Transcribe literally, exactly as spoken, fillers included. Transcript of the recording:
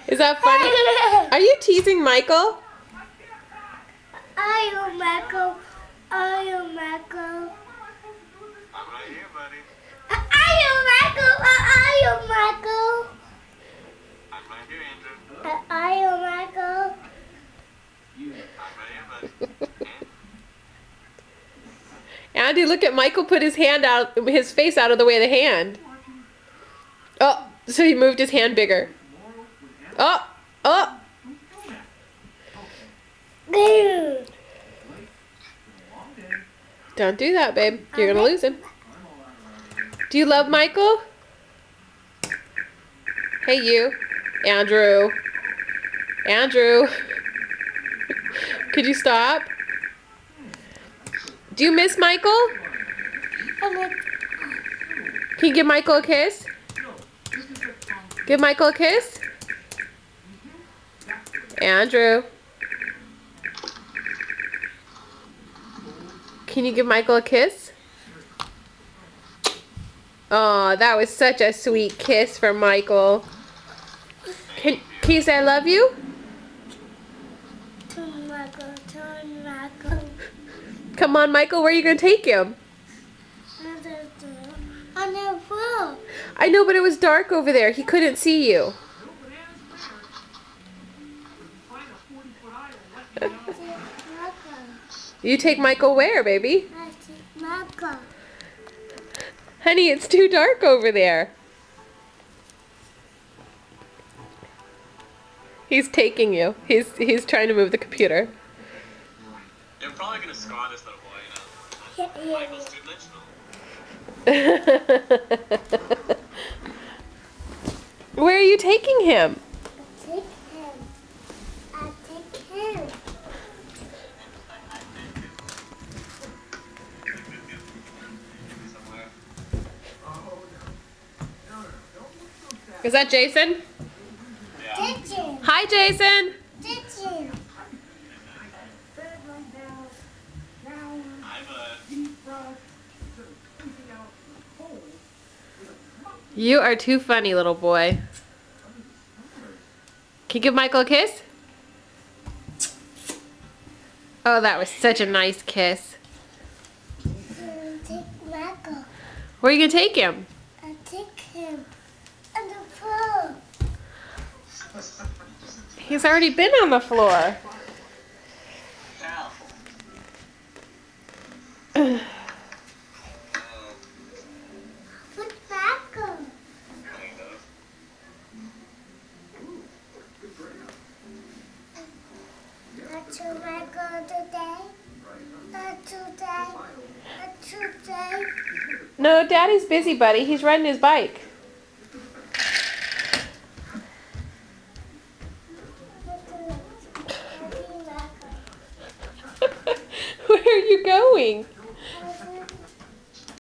Is that funny? Are you teasing Michael? Are you Michael? Are you Michael? I'm right here, buddy. Are you Michael? Are you Michael? I'm right here, Andrew. Are you Michael? I'm right here, buddy. Andy, look at Michael put his hand out, his face out of the way of the hand. Oh, so he moved his hand bigger. Oh, oh. Don't do that, babe. You're gonna lose him. Do you love Michael? Hey, you. Andrew. Andrew. Could you stop? Do you miss Michael? Can you give Michael a kiss? Give Michael a kiss? Andrew. Can you give Michael a kiss? Oh, that was such a sweet kiss from Michael. Can, can you say I love you? Turn Michael, turn Michael. Come on, Michael, where are you going to take him? On the floor. I know, but it was dark over there. He couldn't see you. You take Michael where, baby? I take Michael. Honey, it's too dark over there. He's taking you. He's he's trying to move the computer. They're probably gonna scar this little boy, you know. Yeah, yeah. Michael's two-dimensional. Where are you taking him? I take him. I take him. Somewhere. Is that Jason? Yeah. Take him. Hi, Jason. Take him. I'm a... You are too funny, little boy. Can you give Michael a kiss? Oh, that was such a nice kiss. Take Michael. Where are you going to take him? I take him on the floor. He's already been on the floor. Put Michael. Not to Michael today. Not today. Not today. No, Daddy's busy, buddy. He's riding his bike. Where are you going?